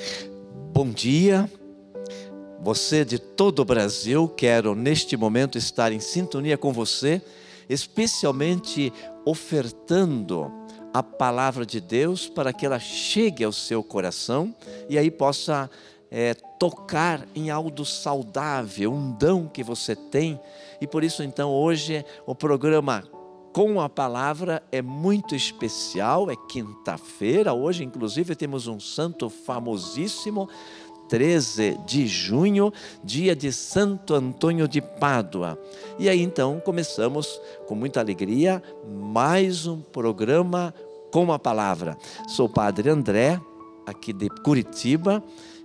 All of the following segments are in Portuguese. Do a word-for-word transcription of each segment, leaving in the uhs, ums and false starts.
Bom dia, você de todo o Brasil. Quero neste momento estar em sintonia com você, especialmente ofertando a palavra de Deus para que ela chegue ao seu coração e aí possa é, tocar em algo saudável, um dom que você tem. E por isso então hoje o programa Com a Palavra é muito especial. É quinta-feira, hoje inclusive temos um santo famosíssimo, treze de junho, dia de Santo Antônio de Pádua. E aí então começamos com muita alegria mais um programa Com a Palavra. Sou o Padre André, aqui de Curitiba,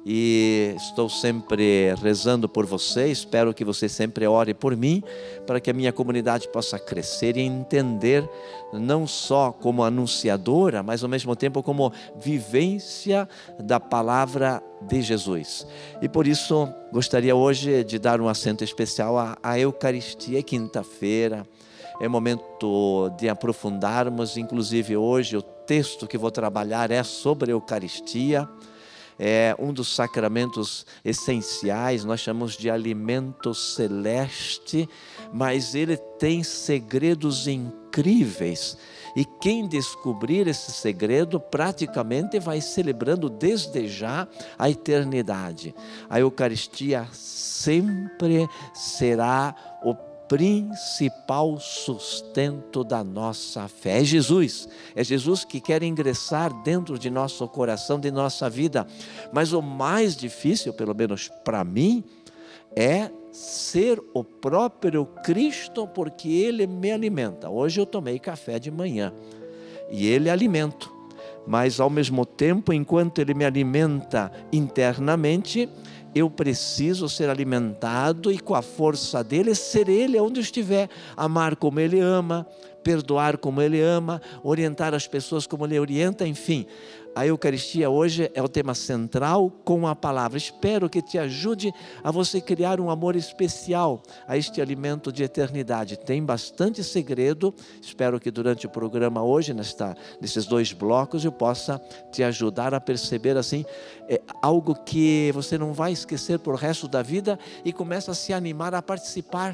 e estou sempre rezando por você. Espero que você sempre ore por mim, para que a minha comunidade possa crescer e entender, não só como anunciadora, mas ao mesmo tempo como vivência da palavra de Jesus. E por isso gostaria hoje de dar um acento especial à, à Eucaristia. É quinta-feira, é momento de aprofundarmos. Inclusive hoje o texto que vou trabalhar é sobre a Eucaristia. É um dos sacramentos essenciais, nós chamamos de alimento celeste, mas ele tem segredos incríveis. E quem descobrir esse segredo praticamente vai celebrando desde já a eternidade. A Eucaristia sempre será o principal sustento da nossa fé. É Jesus, é Jesus que quer ingressar dentro de nosso coração, de nossa vida. Mas o mais difícil, pelo menos para mim, é ser o próprio Cristo, porque Ele me alimenta. Hoje eu tomei café de manhã e Ele é alimento, mas ao mesmo tempo, enquanto Ele me alimenta internamente, eu preciso ser alimentado e com a força dele, ser ele onde estiver, amar como ele ama, perdoar como ele ama, orientar as pessoas como ele orienta, enfim. A Eucaristia hoje é o tema central com a palavra. Espero que te ajude a você criar um amor especial a este alimento de eternidade. Tem bastante segredo. Espero que durante o programa hoje, nesta, nesses dois blocos, eu possa te ajudar a perceber assim, é, algo que você não vai esquecer por resto da vida e começa a se animar a participar.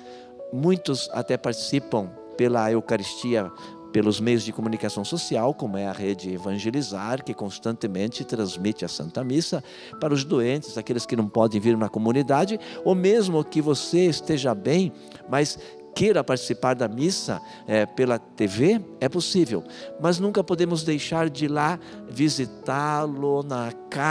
Muitos até participam pela Eucaristia pelos meios de comunicação social, como é a rede Evangelizar, que constantemente transmite a Santa Missa para os doentes, aqueles que não podem vir na comunidade, ou mesmo que você esteja bem, mas queira participar da missa é, pela T V, é possível, mas nunca podemos deixar de ir lá visitá-lo na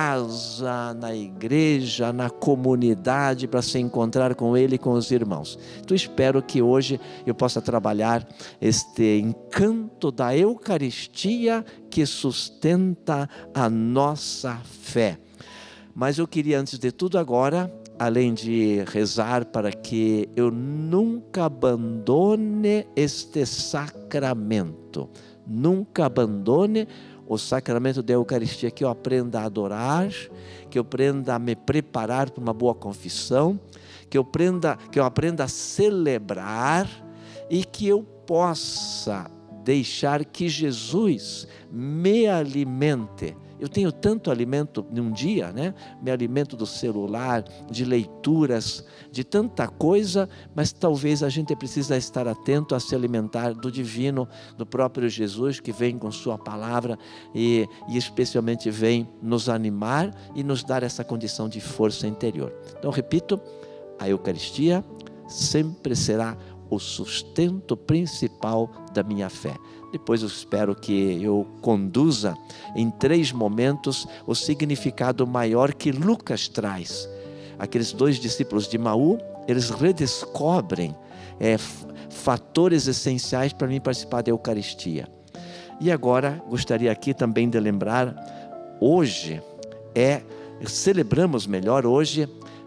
casa, na igreja, na comunidade, para se encontrar com ele e com os irmãos. Então espero que hoje eu possa trabalhar este encanto da Eucaristia que sustenta a nossa fé. Mas eu queria, antes de tudo agora, além de rezar para que eu nunca abandone este sacramento, nunca abandone o sacramento da Eucaristia, que eu aprenda a adorar, que eu aprenda a me preparar para uma boa confissão, que eu aprenda, que eu aprenda a celebrar e que eu possa deixar que Jesus me alimente. Eu tenho tanto alimento num dia, né? Me alimento do celular, de leituras, de tanta coisa, mas talvez a gente precisa estar atento a se alimentar do divino, do próprio Jesus, que vem com sua palavra e, e especialmente vem nos animar e nos dar essa condição de força interior. Então, repito, a Eucaristia sempre será o sustento principal da minha fé. Depois eu espero que eu conduza em três momentos o significado maior que Lucas traz. Aqueles dois discípulos de Emaú, eles redescobrem é, fatores essenciais para mim participar da Eucaristia. E agora gostaria aqui também de lembrar, hoje é, celebramos melhor hoje,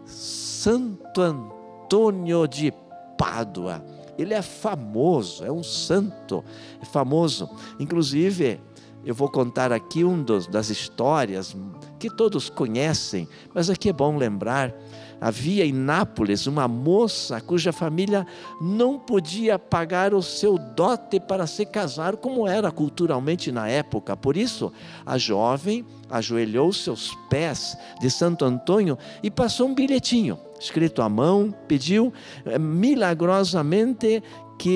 Santo Antônio de Pádua. Ele é famoso, é um santo, é famoso. Inclusive, eu vou contar aqui um dos, das histórias que todos conhecem, mas aqui é bom lembrar. Havia em Nápoles uma moça cuja família não podia pagar o seu dote para se casar, como era culturalmente na época. Por isso, a jovem ajoelhou seus pés de Santo Antônio e passou um bilhetinho, escrito à mão, pediu milagrosamente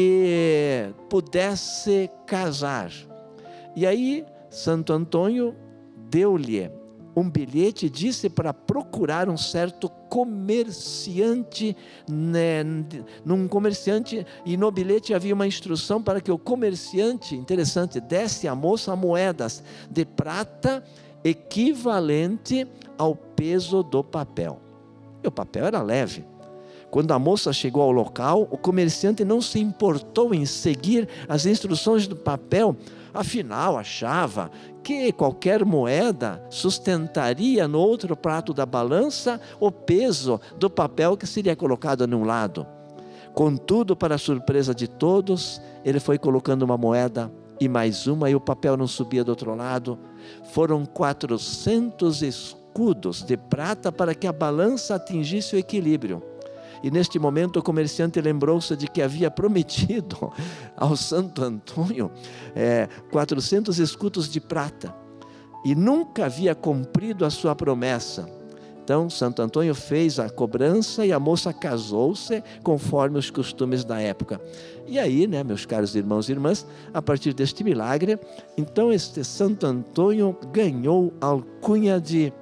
que pudesse casar. E aí, Santo Antônio deu-lhe um bilhete e disse para procurar um certo comerciante, né, num comerciante, e no bilhete havia uma instrução para que o comerciante, interessante, desse à moça moedas de prata equivalente ao peso do papel. E o papel era leve. Quando a moça chegou ao local, o comerciante não se importou em seguir as instruções do papel, afinal achava que qualquer moeda sustentaria no outro prato da balança o peso do papel que seria colocado num lado. Contudo, para a surpresa de todos, ele foi colocando uma moeda e mais uma, e o papel não subia do outro lado. Foram quatrocentos escudos de prata para que a balança atingisse o equilíbrio. E neste momento o comerciante lembrou-se de que havia prometido ao Santo Antônio é, quatrocentos escudos de prata, e nunca havia cumprido a sua promessa. Então Santo Antônio fez a cobrança e a moça casou-se conforme os costumes da época. E aí, né, meus caros irmãos e irmãs, a partir deste milagre, então este Santo Antônio ganhou a alcunha de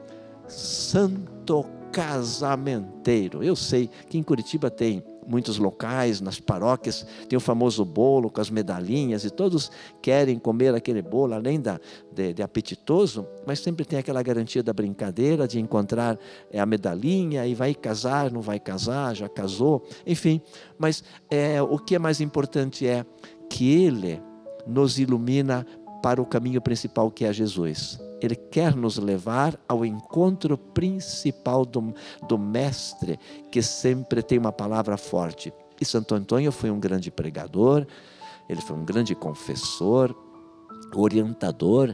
Santo Casamenteiro. Eu sei que em Curitiba tem muitos locais, nas paróquias, tem o famoso bolo com as medalhinhas, e todos querem comer aquele bolo, além da, de, de apetitoso, mas sempre tem aquela garantia da brincadeira, de encontrar é, a medalhinha, e vai casar, não vai casar, já casou, enfim. Mas é, o que é mais importante é que Ele nos ilumina para o caminho principal, que é Jesus. Ele quer nos levar ao encontro principal do, do Mestre, que sempre tem uma palavra forte. E Santo Antônio foi um grande pregador, ele foi um grande confessor, orientador,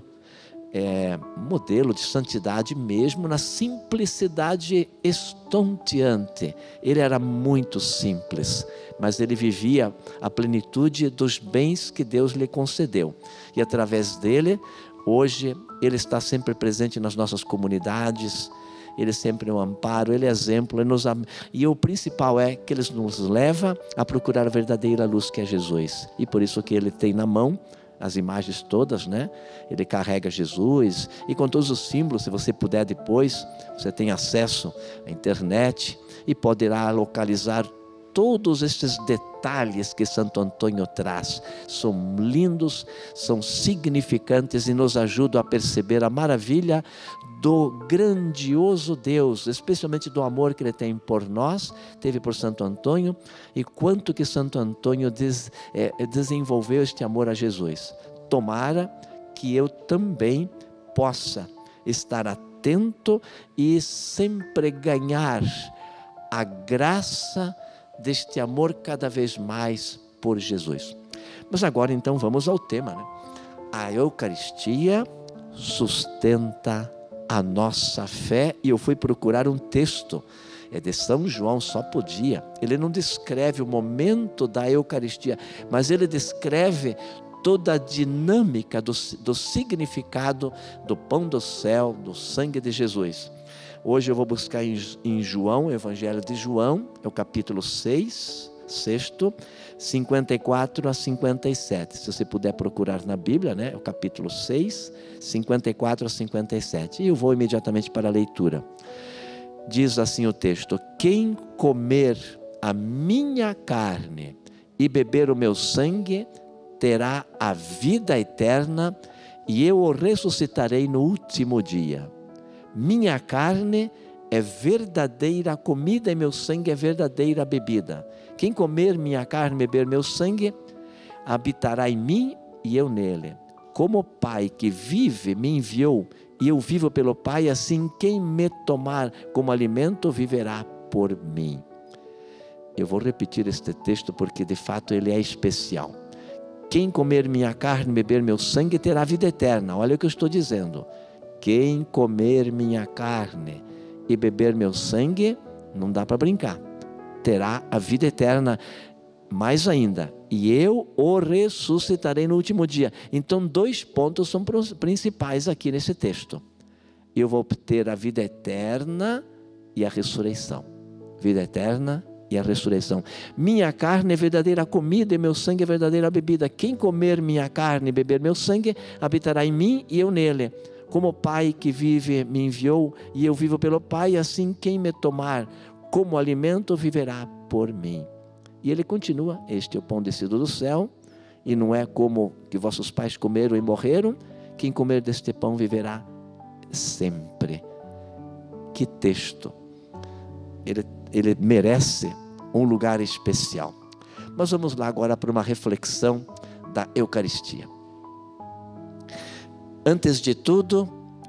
é, modelo de santidade mesmo, na simplicidade estonteante. Ele era muito simples, mas ele vivia a plenitude dos bens que Deus lhe concedeu. E através dele, hoje, Ele está sempre presente nas nossas comunidades, Ele sempre é um amparo, Ele é exemplo, ele nos, e o principal é que Ele nos leva a procurar a verdadeira luz, que é Jesus. E por isso que Ele tem na mão as imagens todas, né? Ele carrega Jesus, e com todos os símbolos, se você puder depois, você tem acesso à internet e poderá localizar todos estes detalhes que Santo Antônio traz. São lindos, são significantes e nos ajudam a perceber a maravilha do grandioso Deus, especialmente do amor que Ele tem por nós, teve por Santo Antônio, e quanto que Santo Antônio des, é, desenvolveu este amor a Jesus. Tomara que eu também possa estar atento e sempre ganhar a graça deste amor cada vez mais por Jesus. Mas agora então vamos ao tema, né? A Eucaristia sustenta a nossa fé, e eu fui procurar um texto, é de São João, só podia. Ele não descreve o momento da Eucaristia, mas ele descreve toda a dinâmica do, do significado do pão do céu, do sangue de Jesus. Hoje eu vou buscar em, em João, o Evangelho de João, é o capítulo seis, sexto, cinquenta e quatro a cinquenta e sete. Se você puder procurar na Bíblia, né? É o capítulo seis, cinquenta e quatro a cinquenta e sete. E eu vou imediatamente para a leitura. Diz assim o texto: quem comer a minha carne e beber o meu sangue, terá a vida eterna, e eu o ressuscitarei no último dia. Minha carne é verdadeira comida e meu sangue é verdadeira bebida. Quem comer minha carne e beber meu sangue, habitará em mim e eu nele. Como o Pai que vive me enviou e eu vivo pelo Pai, assim quem me tomar como alimento viverá por mim. Eu vou repetir este texto porque de fato ele é especial. Quem comer minha carne e beber meu sangue terá vida eterna. Olha o que eu estou dizendo. Quem comer minha carne e beber meu sangue, não dá para brincar, terá a vida eterna. Mais ainda, e eu o ressuscitarei no último dia. Então, dois pontos são principais aqui nesse texto. Eu vou obter a vida eterna e a ressurreição. Vida eterna e a ressurreição. Minha carne é verdadeira comida e meu sangue é verdadeira bebida. Quem comer minha carne e beber meu sangue, habitará em mim e eu nele. Como o Pai que vive me enviou e eu vivo pelo Pai, assim quem me tomar como alimento viverá por mim. E ele continua, este é o pão descido do céu, e não é como que vossos pais comeram e morreram, quem comer deste pão viverá sempre. Que texto! Ele, ele merece um lugar especial. Mas vamos lá agora para uma reflexão da Eucaristia. Antes de tudo,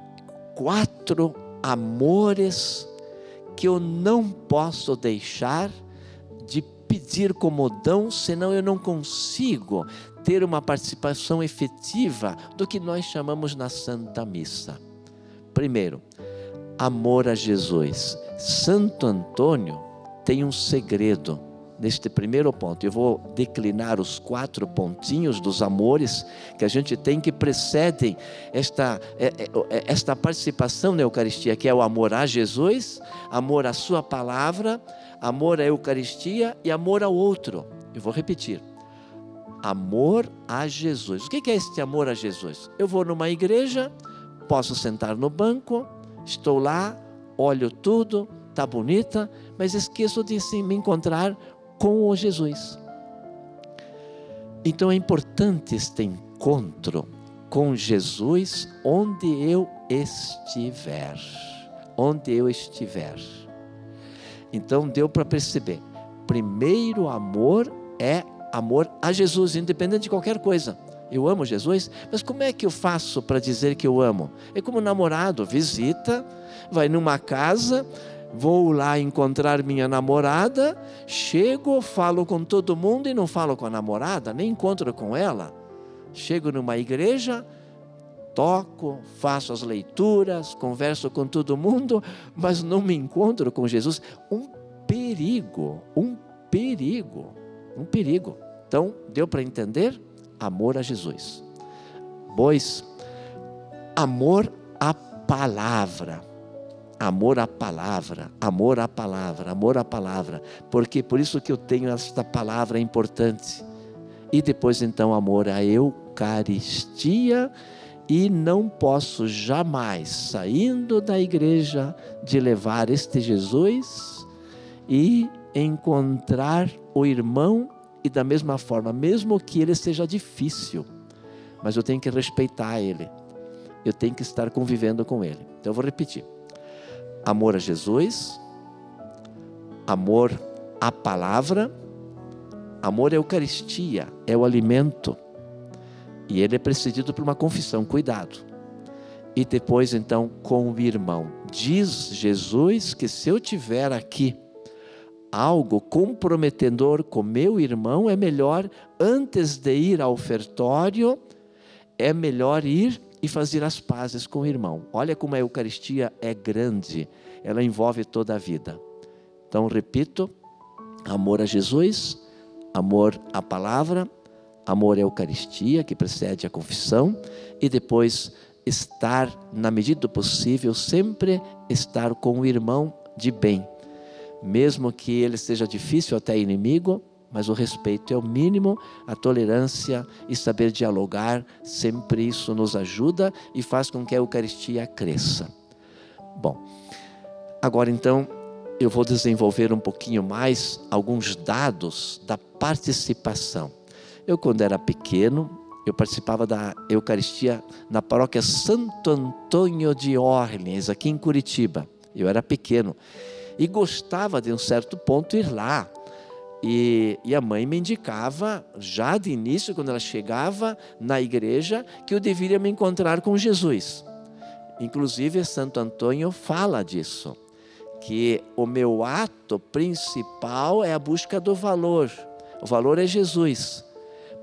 quatro amores que eu não posso deixar de pedir como dom, senão eu não consigo ter uma participação efetiva do que nós chamamos na Santa Missa. Primeiro, amor a Jesus. Santo Antônio tem um segredo neste primeiro ponto. Eu vou declinar os quatro pontinhos dos amores que a gente tem, que precedem esta, esta participação na Eucaristia, que é o amor a Jesus, amor à sua palavra, amor à Eucaristia e amor ao outro. Eu vou repetir. Amor a Jesus. O que é este amor a Jesus? Eu vou numa igreja, posso sentar no banco, estou lá, olho tudo, está bonita, mas esqueço de sim, me encontrar com o Jesus. Então é importante este encontro com Jesus onde eu estiver. Onde eu estiver. Então deu para perceber. Primeiro amor é amor a Jesus, independente de qualquer coisa. Eu amo Jesus, mas como é que eu faço para dizer que eu amo? É como um namorado, visita, vai numa casa, vou lá encontrar minha namorada, chego, falo com todo mundo e não falo com a namorada, nem encontro com ela. Chego numa igreja, toco, faço as leituras, converso com todo mundo, mas não me encontro com Jesus. Um perigo, um perigo, um perigo. Então, deu para entender? Amor a Jesus. Pois, amor à palavra. Amor à palavra, amor à palavra, amor à palavra. Porque por isso que eu tenho esta palavra importante. E depois então amor à Eucaristia. E não posso jamais, saindo da igreja, de levar este Jesus e encontrar o irmão, e da mesma forma, mesmo que ele seja difícil, mas eu tenho que respeitar ele, eu tenho que estar convivendo com ele. Então eu vou repetir. Amor a Jesus, amor à palavra, amor à Eucaristia, é o alimento, e ele é precedido por uma confissão, cuidado. E depois então com o irmão. Diz Jesus que se eu tiver aqui algo comprometedor com meu irmão, é melhor, antes de ir ao ofertório, é melhor ir e fazer as pazes com o irmão. Olha como a Eucaristia é grande, ela envolve toda a vida. Então, repito, amor a Jesus, amor à palavra, amor à Eucaristia, que precede a confissão, e depois estar, na medida do possível, sempre estar com o irmão de bem. Mesmo que ele seja difícil, até inimigo, mas o respeito é o mínimo, a tolerância e saber dialogar, sempre isso nos ajuda e faz com que a Eucaristia cresça. Bom, agora então eu vou desenvolver um pouquinho mais alguns dados da participação. Eu, quando era pequeno, eu participava da Eucaristia na paróquia Santo Antônio de Orleans, aqui em Curitiba. Eu era pequeno e gostava de um certo ponto ir lá. E, e a mãe me indicava, já de início, quando ela chegava na igreja, que eu deveria me encontrar com Jesus. Inclusive, Santo Antônio fala disso, que o meu ato principal é a busca do valor. O valor é Jesus.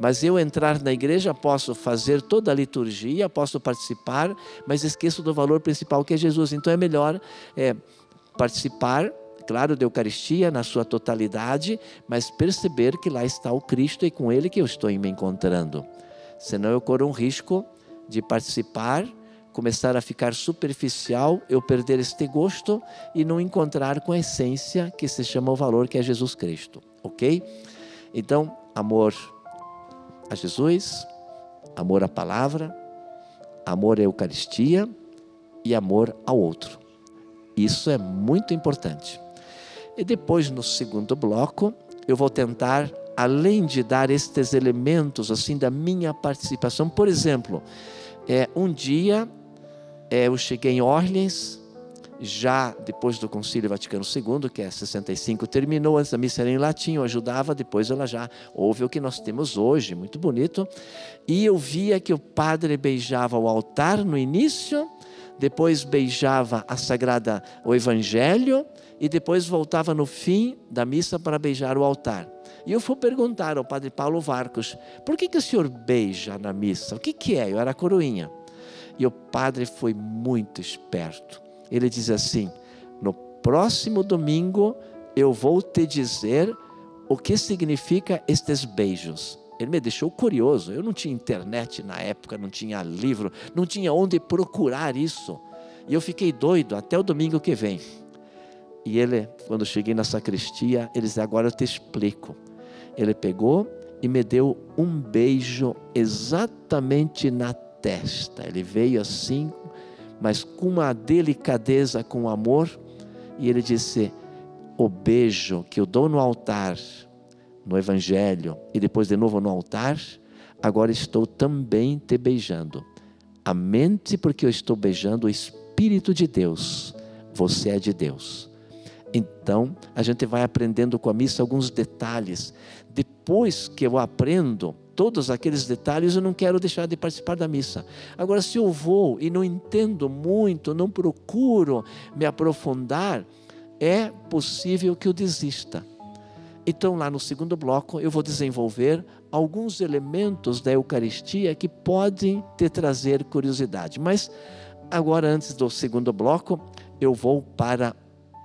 Mas eu entrar na igreja, posso fazer toda a liturgia, posso participar, mas esqueço do valor principal que é Jesus. Então é melhor é, participar, claro, da Eucaristia na sua totalidade, mas perceber que lá está o Cristo e com Ele que eu estou me encontrando. Senão eu corro um risco de participar, começar a ficar superficial, eu perder este gosto e não encontrar com a essência que se chama o valor, que é Jesus Cristo, ok? Então, amor a Jesus, amor à palavra, amor à Eucaristia e amor ao outro. Isso é muito importante. E depois, no segundo bloco, eu vou tentar, além de dar estes elementos assim da minha participação, por exemplo, é, um dia é, eu cheguei em Orleans, já depois do Concílio Vaticano segundo, que é sessenta e cinco, terminou, antes da missa era em latim, eu ajudava, depois ela já ouve o que nós temos hoje, muito bonito, e eu via que o padre beijava o altar no início, depois beijava a Sagrada, o Evangelho, e depois voltava no fim da missa para beijar o altar. E eu fui perguntar ao padre Paulo Varcos, por que que o senhor beija na missa? O que que é? Eu era coroinha. E o padre foi muito esperto. Ele diz assim, no próximo domingo eu vou te dizer o que significa estes beijos. Ele me deixou curioso, eu não tinha internet na época, não tinha livro, não tinha onde procurar isso. E eu fiquei doido até o domingo que vem. E ele, quando eu cheguei na sacristia, ele disse, agora eu te explico. Ele pegou e me deu um beijo exatamente na testa. Ele veio assim, mas com uma delicadeza, com amor, e ele disse, o beijo que eu dou no altar, no Evangelho, e depois de novo no altar, agora estou também te beijando. A mente, porque eu estou beijando o Espírito de Deus, você é de Deus. Então, a gente vai aprendendo com a missa alguns detalhes. Depois que eu aprendo todos aqueles detalhes, eu não quero deixar de participar da missa. Agora, se eu vou e não entendo muito, não procuro me aprofundar, é possível que eu desista. Então, lá no segundo bloco, eu vou desenvolver alguns elementos da Eucaristia que podem te trazer curiosidade. Mas, agora, antes do segundo bloco, eu vou para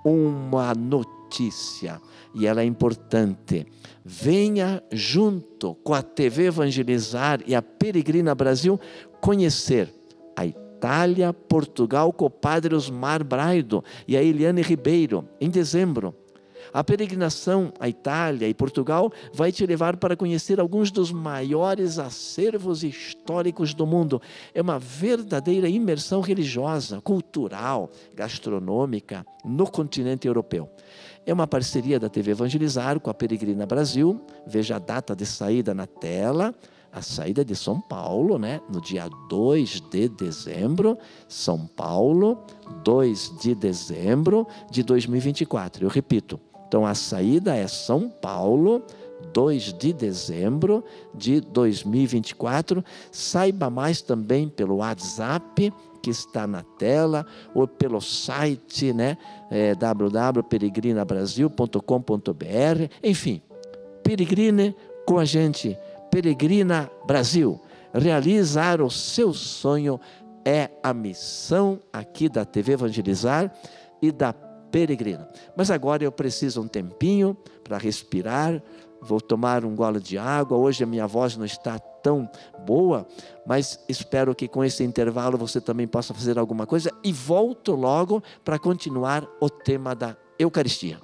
uma notícia, e ela é importante. Venha junto com a T V Evangelizar e a Peregrina Brasil conhecer a Itália, Portugal, com o padre Osmar Braido e a Eliane Ribeiro, em dezembro. A peregrinação à Itália e Portugal vai te levar para conhecer alguns dos maiores acervos históricos do mundo. É uma verdadeira imersão religiosa, cultural, gastronômica no continente europeu. É uma parceria da T V Evangelizar com a Peregrina Brasil. Veja a data de saída na tela. A saída de São Paulo, né? No dia dois de dezembro, São Paulo, dois de dezembro de dois mil e vinte e quatro. Eu repito, então a saída é São Paulo, dois de dezembro de dois mil e vinte e quatro. Saiba mais também pelo WhatsApp, que está na tela, ou pelo site, né? É, w w w ponto peregrina brasil ponto com ponto b r. Enfim, peregrine com a gente. Peregrina Brasil, realizar o seu sonho é a missão aqui da T V Evangelizar e da Peregrina. Mas agora eu preciso um tempinho para respirar, vou tomar um gole de água. Hoje a minha voz não está tão boa, mas espero que com esse intervalo você também possa fazer alguma coisa e volto logo para continuar o tema da Eucaristia.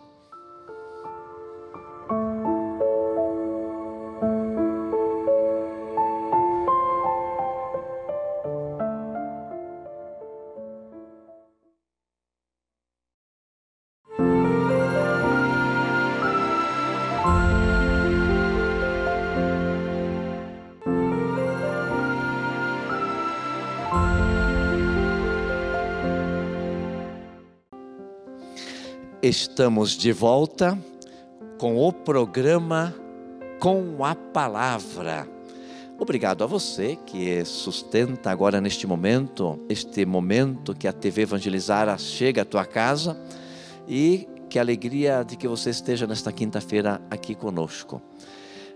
Estamos de volta com o programa Com a Palavra. Obrigado a você que sustenta agora neste momento, este momento que a T V Evangelizar chega à tua casa, e que alegria de que você esteja nesta quinta-feira aqui conosco.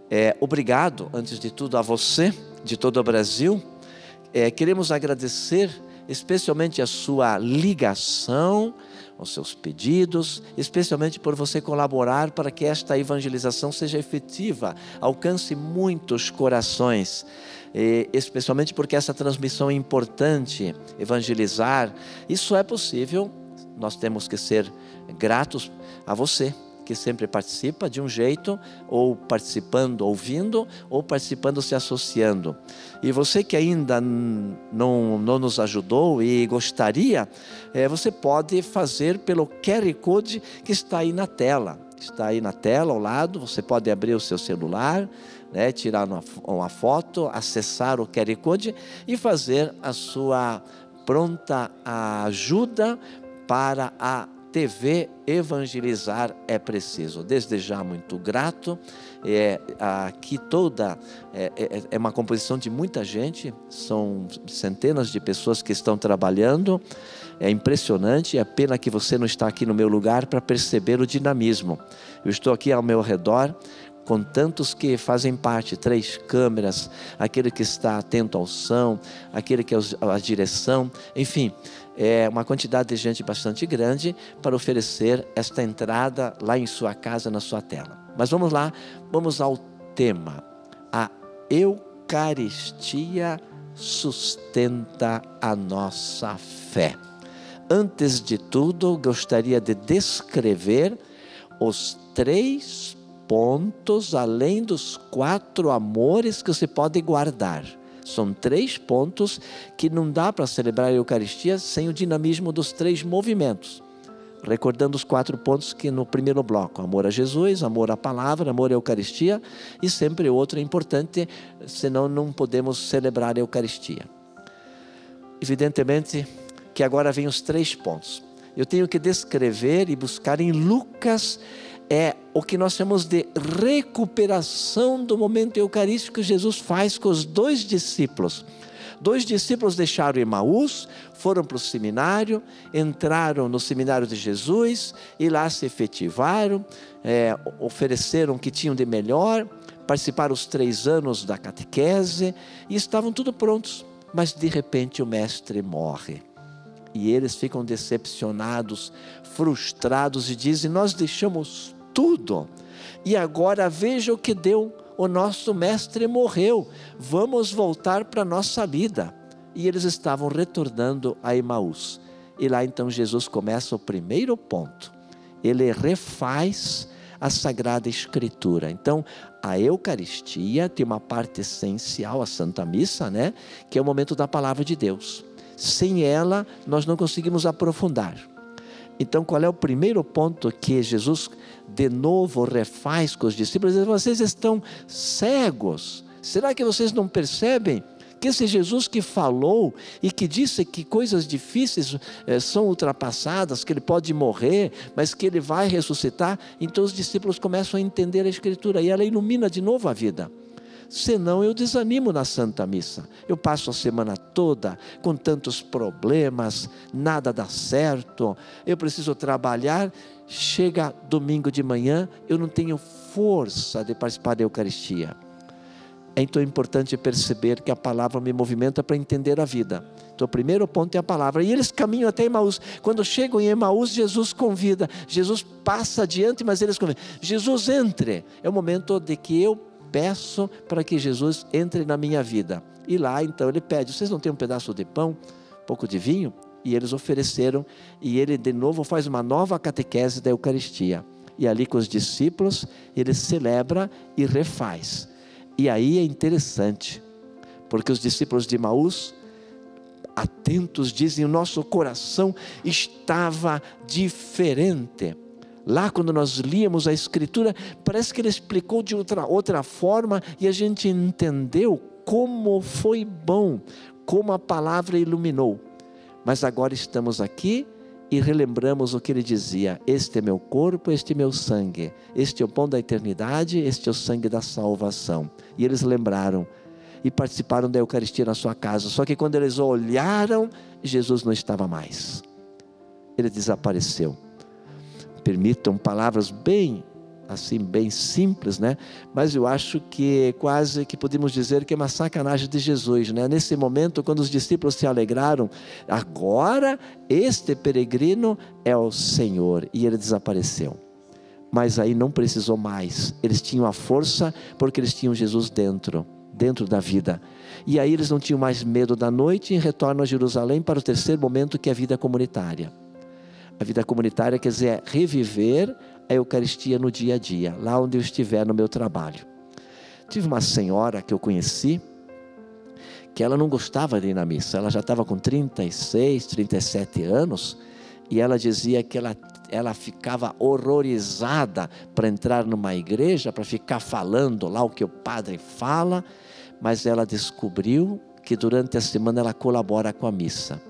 É, obrigado, antes de tudo, a você, de todo o Brasil. É, queremos agradecer especialmente a sua ligação, os seus pedidos, especialmente por você colaborar para que esta evangelização seja efetiva, alcance muitos corações, e, especialmente porque essa transmissão é importante, evangelizar. Isso é possível, nós temos que ser gratos a você, que sempre participa de um jeito, ou participando, ouvindo, ou participando, se associando. E você que ainda não, não nos ajudou e gostaria, é, você pode fazer pelo Q R Code que está aí na tela. Está aí na tela, ao lado, você pode abrir o seu celular, né, tirar uma, uma foto, acessar o Q R Code e fazer a sua pronta ajuda para a T V Evangelizar é Preciso. Desde já muito grato. É, aqui toda é, é, é uma composição de muita gente, são centenas de pessoas que estão trabalhando. É impressionante, é pena que você não está aqui no meu lugar para perceber o dinamismo. Eu estou aqui ao meu redor com tantos que fazem parte, três câmeras, aquele que está atento ao som, aquele que é a direção, enfim, é uma quantidade de gente bastante grande para oferecer esta entrada lá em sua casa, na sua tela. Mas vamos lá, vamos ao tema. A Eucaristia sustenta a nossa fé. Antes de tudo, gostaria de descrever os três pontos, além dos quatro amores que você pode guardar. São três pontos que não dá para celebrar a Eucaristia sem o dinamismo dos três movimentos. Recordando os quatro pontos que no primeiro bloco: amor a Jesus, amor à palavra, amor à Eucaristia, e sempre outro é importante, senão não podemos celebrar a Eucaristia. Evidentemente que agora vem os três pontos. Eu tenho que descrever e buscar em Lucas é o que nós chamamos de recuperação do momento eucarístico que Jesus faz com os dois discípulos. Dois discípulos deixaram Emaús, foram para o seminário, entraram no seminário de Jesus e lá se efetivaram, é, ofereceram o que tinham de melhor, participaram os três anos da catequese e estavam tudo prontos. Mas de repente o mestre morre. E eles ficam decepcionados, frustrados e dizem: nós deixamos tudo e agora veja o que deu, o nosso mestre morreu, vamos voltar para a nossa vida. E eles estavam retornando a Emaús. E lá então Jesus começa o primeiro ponto. Ele refaz a Sagrada Escritura. Então a Eucaristia tem uma parte essencial, a Santa Missa, né? Que é o momento da Palavra de Deus. Sem ela nós não conseguimos aprofundar. Então qual é o primeiro ponto que Jesus de novo refaz com os discípulos? Vocês estão cegos, será que vocês não percebem que esse Jesus que falou e que disse que coisas difíceis eh, são ultrapassadas, que ele pode morrer, mas que ele vai ressuscitar? Então os discípulos começam a entender a Escritura e ela ilumina de novo a vida. Senão eu desanimo na Santa Missa. Eu passo a semana toda com tantos problemas, nada dá certo, eu preciso trabalhar, chega domingo de manhã, eu não tenho força de participar da Eucaristia. É então importante perceber que a palavra me movimenta para entender a vida. Então o primeiro ponto é a palavra. E eles caminham até Emaús. Quando chegam em Emaús, Jesus convida. Jesus passa adiante, mas eles convidam. Jesus, entre. É o momento de que eu peço para que Jesus entre na minha vida. E lá então ele pede: vocês não têm um pedaço de pão, um pouco de vinho? E eles ofereceram. E ele de novo faz uma nova catequese da Eucaristia. E ali com os discípulos ele celebra e refaz. E aí é interessante, porque os discípulos de Emaús, atentos, dizem: o nosso coração estava diferente. Lá quando nós líamos a Escritura, parece que ele explicou de outra, outra forma e a gente entendeu como foi bom, como a palavra iluminou. Mas agora estamos aqui e relembramos o que ele dizia: este é meu corpo, este é meu sangue, este é o pão da eternidade, este é o sangue da salvação. E eles lembraram e participaram da Eucaristia na sua casa. Só que quando eles olharam, Jesus não estava mais, ele desapareceu. Permitam palavras bem assim bem simples, né? Mas eu acho que quase que podemos dizer que é uma sacanagem de Jesus, né? Nesse momento, quando os discípulos se alegraram, agora este peregrino é o Senhor, e ele desapareceu. Mas aí não precisou mais, eles tinham a força porque eles tinham Jesus dentro, dentro da vida. E aí eles não tinham mais medo da noite e retornam a Jerusalém para o terceiro momento, que é a vida comunitária. A vida comunitária quer dizer é reviver a Eucaristia no dia a dia, lá onde eu estiver no meu trabalho. Tive uma senhora que eu conheci, que ela não gostava de ir na missa, ela já estava com trinta e seis, trinta e sete anos, e ela dizia que ela, ela ficava horrorizada para entrar numa igreja, para ficar falando lá o que o padre fala, mas ela descobriu que durante a semana ela colabora com a missa.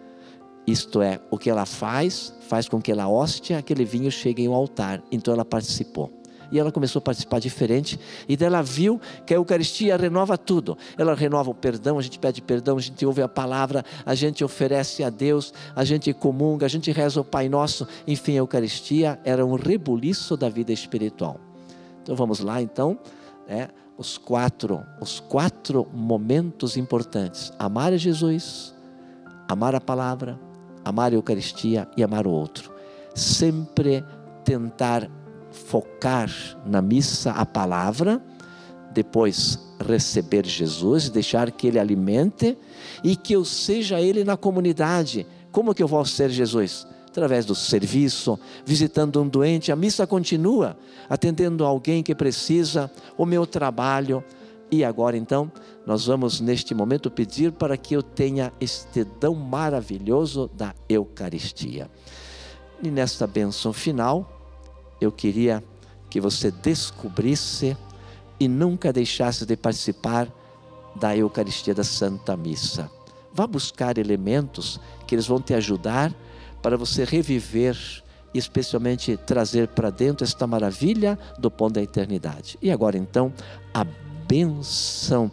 Isto é, o que ela faz, faz com que a hóstia, aquele vinho chegue ao altar. Então ela participou. E ela começou a participar diferente. E daí ela viu que a Eucaristia renova tudo. Ela renova o perdão, a gente pede perdão, a gente ouve a palavra, a gente oferece a Deus, a gente comunga, a gente reza o Pai Nosso. Enfim, a Eucaristia era um rebuliço da vida espiritual. Então vamos lá então, né? Os quatro, os quatro momentos importantes. Amar a Jesus, amar a palavra, amar a Eucaristia e amar o outro. Sempre tentar focar na missa a palavra, depois receber Jesus, deixar que Ele alimente e que eu seja Ele na comunidade. Como que eu vou ser Jesus? Através do serviço, visitando um doente, a missa continua, atendendo alguém que precisa, o meu trabalho. E agora então, nós vamos neste momento pedir para que eu tenha este dom maravilhoso da Eucaristia. E nesta bênção final, eu queria que você descobrisse e nunca deixasse de participar da Eucaristia da Santa Missa. Vá buscar elementos que eles vão te ajudar para você reviver e especialmente trazer para dentro esta maravilha do pão da eternidade. E agora então, a bênção.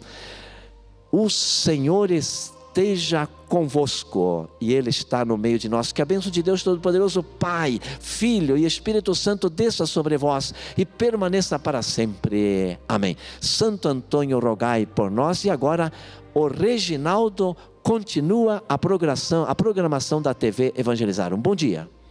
O Senhor esteja convosco e Ele está no meio de nós. Que a bênção de Deus Todo-Poderoso, Pai, Filho e Espírito Santo desça sobre vós e permaneça para sempre. Amém. Santo Antônio, rogai por nós. E agora o Reginaldo continua a programação, a programação da T V Evangelizar. Um bom dia.